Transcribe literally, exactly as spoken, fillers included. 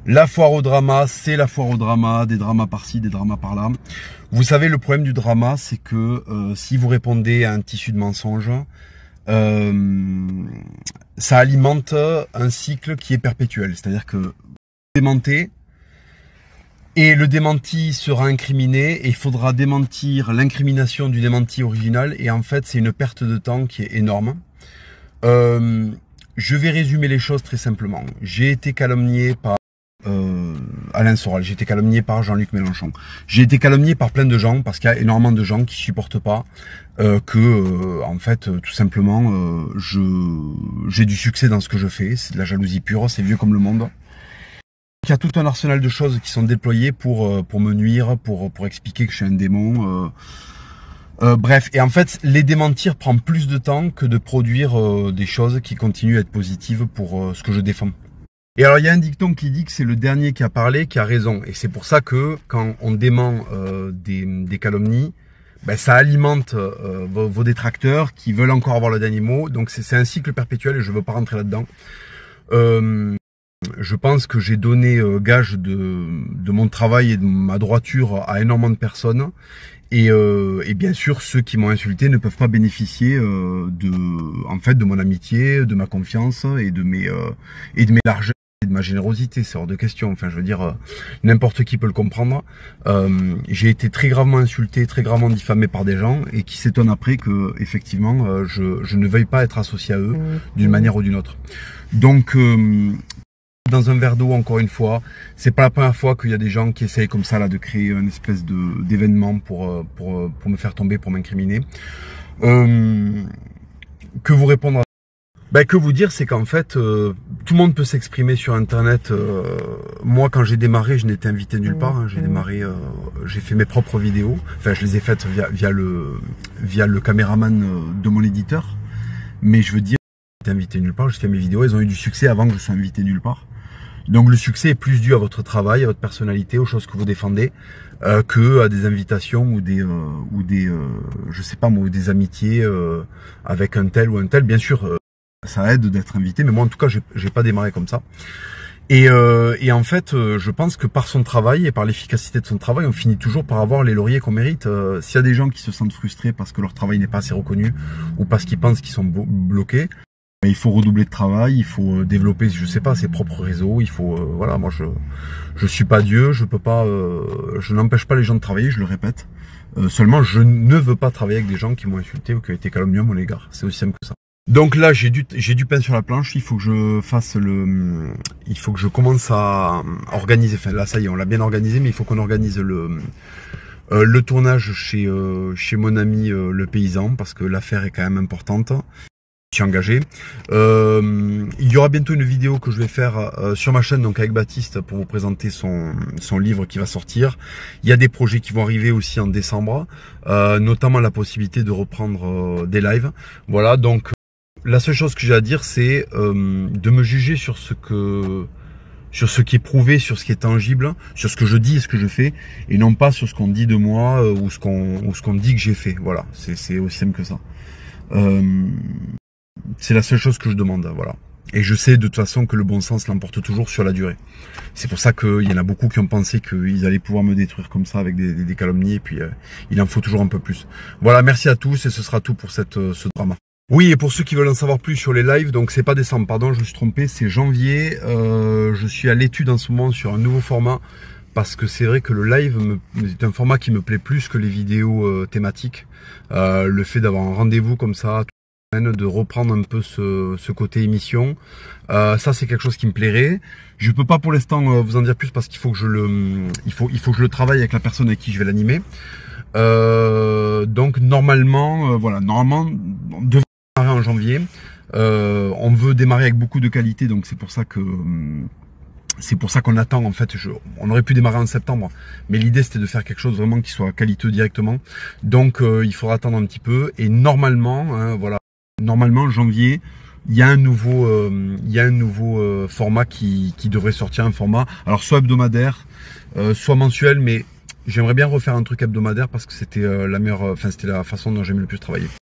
La foire au drama, c'est la foire au drama, des dramas par-ci, des dramas par-là. Vous savez, le problème du drama, c'est que euh, si vous répondez à un tissu de mensonges, euh, ça alimente un cycle qui est perpétuel. C'est-à-dire que vous démentez, et le démenti sera incriminé, et il faudra démentir l'incrimination du démenti original, et en fait, c'est une perte de temps qui est énorme. Euh, je vais résumer les choses très simplement. J'ai été calomnié par Euh, Alain Soral, j'ai été calomnié par Jean-Luc Mélenchon. J'ai été calomnié par plein de gens parce qu'il y a énormément de gens qui supportent pas euh, que, euh, en fait, euh, tout simplement, euh, je j'ai du succès dans ce que je fais. C'est de la jalousie pure, c'est vieux comme le monde. Il y a tout un arsenal de choses qui sont déployées pour euh, pour me nuire, pour pour expliquer que je suis un démon. Euh, euh, bref, et en fait, les démentir prend plus de temps que de produire euh, des choses qui continuent à être positives pour euh, ce que je défends. Et alors, il y a un dicton qui dit que c'est le dernier qui a parlé qui a raison. Et c'est pour ça que quand on dément euh, des, des calomnies, ben, ça alimente euh, vos, vos détracteurs qui veulent encore avoir le dernier mot. Donc, c'est un cycle perpétuel et je ne veux pas rentrer là-dedans. Euh, je pense que j'ai donné euh, gage de, de mon travail et de ma droiture à énormément de personnes. Et, euh, et bien sûr, ceux qui m'ont insulté ne peuvent pas bénéficier euh, de, en fait, de mon amitié, de ma confiance et de mes, euh, et de mes largeurs. De ma générosité, c'est hors de question. Enfin, je veux dire, euh, n'importe qui peut le comprendre. Euh, j'ai été très gravement insulté, très gravement diffamé par des gens et qui s'étonnent après que, effectivement, euh, je, je ne veuille pas être associé à eux d'une manière ou d'une autre. Donc, euh, dans un verre d'eau, encore une fois, c'est pas la première fois qu'il y a des gens qui essayent comme ça là de créer une espèce de d'événement pour pour pour me faire tomber, pour m'incriminer. Euh, que vous répondre à Ben, que vous dire, c'est qu'en fait, euh, tout le monde peut s'exprimer sur Internet. Euh, moi, quand j'ai démarré, je n'étais invité nulle part. Hein. J'ai démarré, euh, j'ai fait mes propres vidéos. Enfin, je les ai faites via, via le via le caméraman de mon éditeur. Mais je veux dire, j'étais invité nulle part. J'ai fait mes vidéos. Elles ont eu du succès avant que je sois invité nulle part. Donc, le succès est plus dû à votre travail, à votre personnalité, aux choses que vous défendez, euh, que à des invitations ou des euh, ou des, euh, je sais pas moi, ou des amitiés euh, avec un tel ou un tel. Bien sûr. Euh, Ça aide d'être invité, mais moi en tout cas j'ai pas démarré comme ça. Et, euh, et en fait, euh, je pense que par son travail et par l'efficacité de son travail, on finit toujours par avoir les lauriers qu'on mérite. Euh, S'il y a des gens qui se sentent frustrés parce que leur travail n'est pas assez reconnu ou parce qu'ils pensent qu'ils sont bloqués, ben, il faut redoubler de travail, il faut développer, je sais pas, ses propres réseaux. Il faut, euh, voilà, moi je je suis pas Dieu, je peux pas, euh, je n'empêche pas les gens de travailler, je le répète. Euh, seulement, je ne veux pas travailler avec des gens qui m'ont insulté ou qui ont été calomnieux à mon égard. C'est aussi simple que ça. Donc là, j'ai du, j'ai du pain sur la planche. Il faut que je fasse le, il faut que je commence à organiser. Enfin là, ça y est, on l'a bien organisé, mais il faut qu'on organise le, euh, le tournage chez, euh, chez mon ami euh, le paysan, parce que l'affaire est quand même importante. Je suis engagé. Euh, il y aura bientôt une vidéo que je vais faire euh, sur ma chaîne, donc avec Baptiste, pour vous présenter son, son livre qui va sortir. Il y a des projets qui vont arriver aussi en décembre, euh, notamment la possibilité de reprendre euh, des lives. Voilà, donc. La seule chose que j'ai à dire, c'est euh, de me juger sur ce que, sur ce qui est prouvé, sur ce qui est tangible, sur ce que je dis et ce que je fais, et non pas sur ce qu'on dit de moi euh, ou ce qu'on, ou ce qu'on dit que j'ai fait. Voilà, c'est aussi simple que ça. Euh, c'est la seule chose que je demande. Voilà. Et je sais de toute façon que le bon sens l'emporte toujours sur la durée. C'est pour ça qu'il y en a beaucoup qui ont pensé qu'ils allaient pouvoir me détruire comme ça avec des, des, des calomnies, et puis euh, il en faut toujours un peu plus. Voilà, merci à tous et ce sera tout pour cette, euh, ce drama. Oui, et pour ceux qui veulent en savoir plus sur les lives, donc c'est pas décembre, pardon, je me suis trompé, c'est janvier. Euh, je suis à l'étude en ce moment sur un nouveau format, parce que c'est vrai que le live me, c'est un format qui me plaît plus que les vidéos euh, thématiques. Euh, le fait d'avoir un rendez-vous comme ça, de reprendre un peu ce, ce côté émission, euh, ça c'est quelque chose qui me plairait. Je peux pas pour l'instant euh, vous en dire plus parce qu'il faut que je le, il faut, il faut que je le travaille avec la personne avec qui je vais l'animer. Euh, donc normalement, euh, voilà, normalement, on devrait démarrer en janvier. Euh, on veut démarrer avec beaucoup de qualité, donc c'est pour ça que c'est pour ça qu'on attend. En fait, je, on aurait pu démarrer en septembre, mais l'idée c'était de faire quelque chose vraiment qui soit qualiteux directement. Donc euh, il faudra attendre un petit peu. Et normalement, hein, voilà, normalement janvier, il y a un nouveau, euh, il y a un nouveau euh, format qui, qui devrait sortir, un format, alors soit hebdomadaire, euh, soit mensuel, mais j'aimerais bien refaire un truc hebdomadaire parce que c'était euh, la meilleure, enfin c'était la façon dont j'aimais le plus travailler.